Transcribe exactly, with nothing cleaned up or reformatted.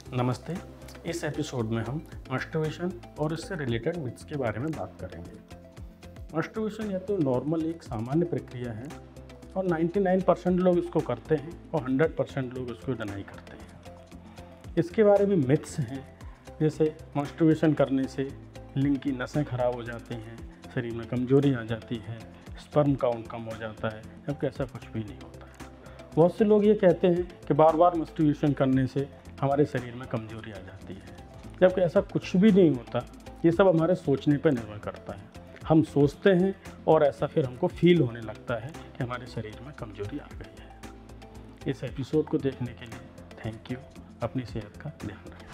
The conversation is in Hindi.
नमस्ते। इस एपिसोड में हम मास्टरबेशन और इससे रिलेटेड मिथ्स के बारे में बात करेंगे। मास्टरबेशन या तो नॉर्मल एक सामान्य प्रक्रिया है और निन्यानवे परसेंट लोग इसको करते हैं और सौ परसेंट लोग इसको डिनाई करते हैं। इसके बारे में मिथ्स हैं, जैसे मास्टरबेशन करने से लिंग की नसें खराब हो जाती हैं, शरीर में कमजोरी आ जाती है, स्पर्म काउंट कम हो जाता है, जबकि ऐसा कुछ भी नहीं होता है। बहुत से लोग ये कहते हैं कि बार बार मास्टरबेशन करने से हमारे शरीर में कमजोरी आ जाती है, जबकि ऐसा कुछ भी नहीं होता। ये सब हमारे सोचने पर निर्भर करता है। हम सोचते हैं और ऐसा फिर हमको फील होने लगता है कि हमारे शरीर में कमजोरी आ गई है। इस एपिसोड को देखने के लिए थैंक यू। अपनी सेहत का ध्यान रखें।